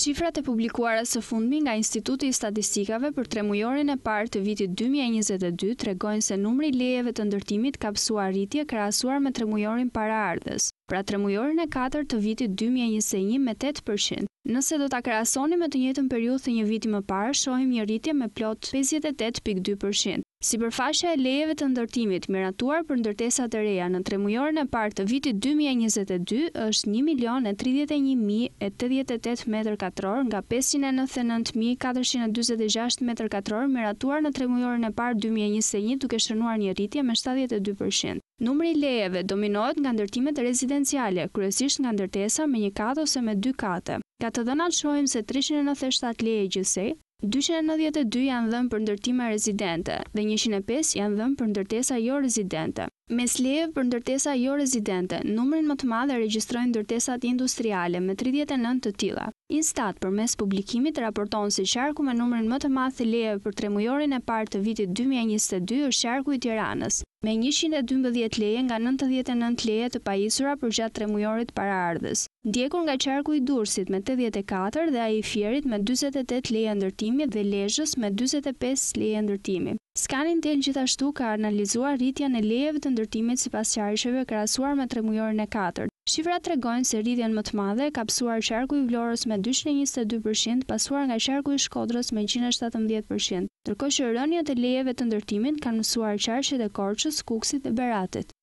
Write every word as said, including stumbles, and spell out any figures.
Shifrat e publikuara së fundmi nga Instituti i Statistikave për tremujorin e parë të vitit dy mijë e njëzet e dy tregojnë se numri i lejeve të ndërtimit ka pësuar rritje krahasuar me tremujorin paraardhës, pra tremujorin e katërt të vitit dy mijë e njëzet e një me tetë përqind. Nëse do ta krahasoni me të njëjtën periudhë të një viti më parë, shohim një rritje me plot pesëdhjetë e tetë pikë dy përqind. Sipërfaqja e lejeve të ndërtimit miratuar për ndërtesat e reja në tremujorin e parë të vitit dy mijë e njëzet e dy është një milion e tridhjetë e një mijë e tetëdhjetë e tetë metër katror nga pesëqind e nëntëdhjetë e nëntë mijë katërqind e dyzet e gjashtë metër katror miratuar në tremujorin e parë dy mijë e njëzet e një duke shënuar një rritje me shtatëdhjetë e dy përqind. Numri i lejeve dominohet nga ndërtimet rezidenciale, kryesisht nga ndërtesa me një kat ose me dy kate. Nga të dhënat shohim se treqind e nëntëdhjetë e shtatë leje gjithsej, dyqind e nëntëdhjetë e dy janë dhënë për ndërtime rezidente dhe njëqind e pesë janë dhënë për ndërtesa jo rezidente. Mes lejeve për ndërtesa jo rezidente, numrin më të madh e regjistrojnë ndërtesat industriale me tridhjetë e nëntë të tilla. Instat përmes publikimit raporton se qarku me numrin më të madh të lejeve për tremujorin e parë të vitit dy mijë e njëzet e dy është qarku i Tiranës, me njëqind e dymbëdhjetë leje nga nëntëdhjetë e nëntë leje të pajisura për gjatë tremujorit paraardhës. Ndjekur nga qarku i Durrësit me tetëdhjetë e katër dhe ai i Fierit me dyzet e tetë leje ndërtimi dhe Lezhës me dyzet e pesë leje ndërtimi. Scanintel gjithashtu ka analizuar rritjen e lejeve të ndërtimit sipas qarqeve krahasuar me tremujorin e katërt. Shifrat tregojnë se rritjen më të madhe ka pësuar qarku i Vlorës me dyqind e njëzet e dy përqind, pasuar nga qarku i Shkodrës me njëqind e shtatëmbëdhjetë përqind, ndërkohë që rënjet e lejeve të ndërtimit kanë mësuar qarqet e Korçës, Kukësit dhe Beratit.